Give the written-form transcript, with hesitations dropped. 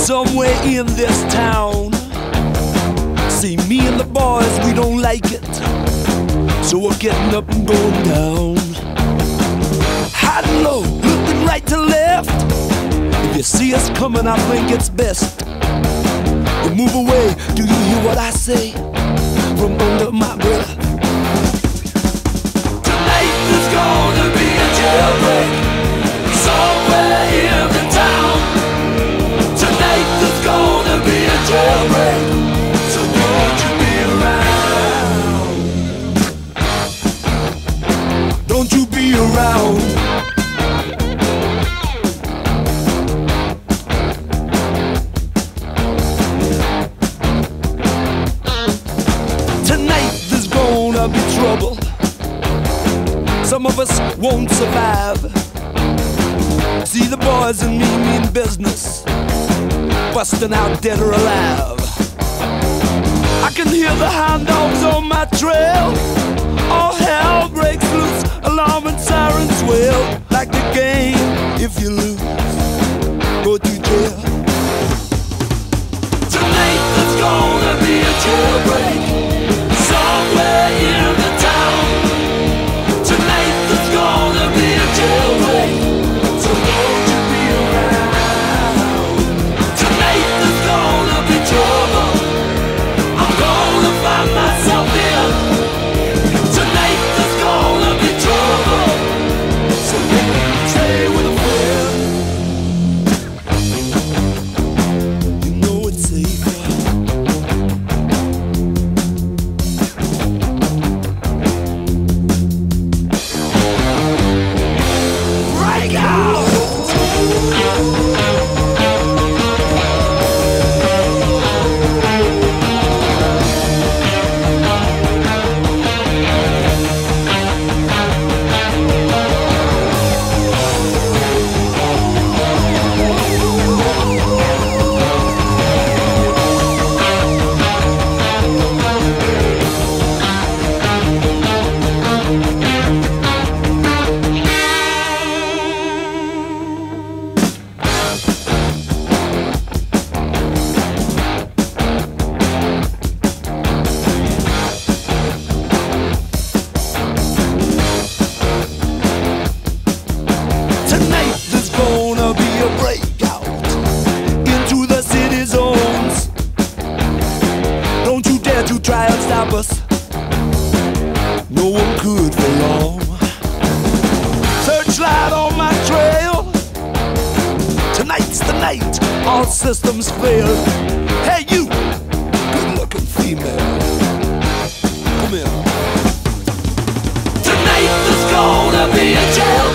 somewhere in this town. See, me and the boys, we don't like it, so we're getting up and going down. High and low, looking right to left. If you see us coming, I think it's best you move away. Do you hear what I say from under my breath? Tonight there's gonna be a jailbreak somewhere in the town. Tonight there's gonna be a jailbreak, so won't you be around? Don't you be around. Tonight there's gonna be trouble. Some of us won't survive. See, the boys and me mean business, busting out dead or alive. I can hear the hound dogs on my trail. All hell breaks loose, alarm and sirens wail. Like the game, if you lose, go to jail. Tonight there's gonna be a jailbreak somewhere in the town. Tonight there's gonna be a jailbreak, so won't you be around? Tonight there's gonna be trouble. I'm gonna find myself in. Tonight there's gonna be trouble, so stay with a friend. You know it's safer. Break out! Tonight there's gonna be a breakout into the city zones. Don't you dare to try and stop us, no one could for long. Searchlight on my trail, tonight's the night all systems fail. Hey you, good looking female, come here. Tonight there's gonna be a jail.